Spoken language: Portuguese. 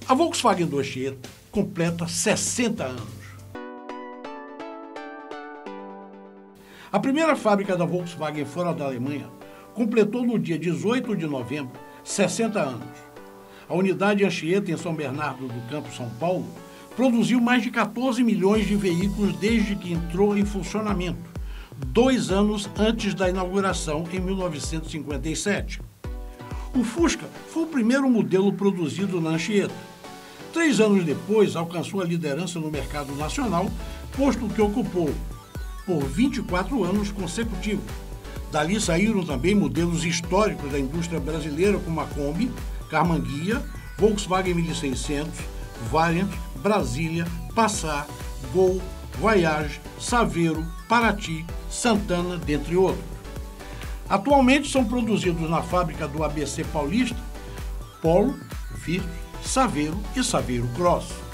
A Volkswagen do Anchieta completa 60 anos. A primeira fábrica da Volkswagen fora da Alemanha completou no dia 18 de novembro 60 anos. A unidade Anchieta, em São Bernardo do Campo, São Paulo, produziu mais de 14 milhões de veículos desde que entrou em funcionamento, 2 anos antes da inauguração, em 1957. O Fusca foi o primeiro modelo produzido na Anchieta. 3 anos depois, alcançou a liderança no mercado nacional, posto que ocupou por 24 anos consecutivos. Dali saíram também modelos históricos da indústria brasileira, como a Kombi, Carmanguia, Volkswagen 1600, Variant, Brasília, Passat, Gol, Voyage, Saveiro, Paraty, Santana, dentre outros. Atualmente são produzidos na fábrica do ABC Paulista, Polo, Fiat, Saveiro e Saveiro Cross.